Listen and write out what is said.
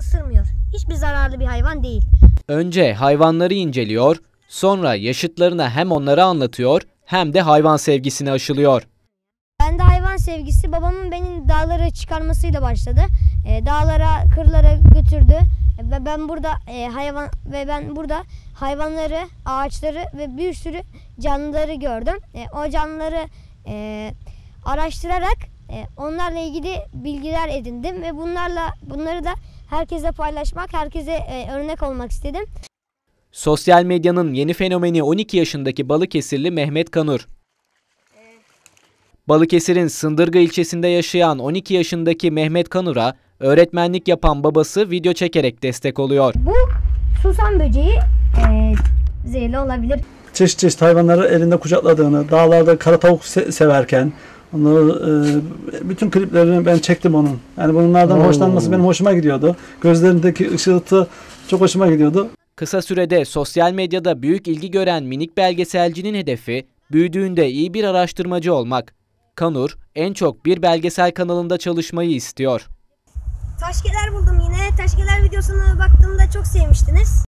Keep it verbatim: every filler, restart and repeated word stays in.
ısırmıyor. Hiçbir zararlı bir hayvan değil. Önce hayvanları inceliyor, sonra yaşıtlarına hem onları anlatıyor hem de hayvan sevgisini aşılıyor. Bende hayvan sevgisi babamın beni dağlara çıkarmasıyla başladı. E, dağlara, kırlara götürdü. E, ve ben burada e, hayvan ve ben burada hayvanları, ağaçları ve bir sürü canlıları gördüm. E, o canlıları e, araştırarak e, onlarla ilgili bilgiler edindim ve bunlarla bunları da herkese paylaşmak, herkese e, örnek olmak istedim. Sosyal medyanın yeni fenomeni on iki yaşındaki Balıkesirli Mehmet Kanur. Balıkesir'in Sındırga ilçesinde yaşayan on iki yaşındaki Mehmet Kanur'a öğretmenlik yapan babası video çekerek destek oluyor. Bu susam böceği e, zehirli olabilir. Çeşit çeşit hayvanları elinde kucakladığını, dağlarda kara tavuk se severken, onları, e, bütün kliplerini ben çektim onun. Yani bunlardan Oo. hoşlanması benim hoşuma gidiyordu. Gözlerindeki ışıltı çok hoşuma gidiyordu. Kısa sürede sosyal medyada büyük ilgi gören minik belgeselcinin hedefi büyüdüğünde iyi bir araştırmacı olmak. Kanur en çok bir belgesel kanalında çalışmayı istiyor. Taşkeler buldum yine. Taşkeler videosunu baktığımda çok sevmiştiniz.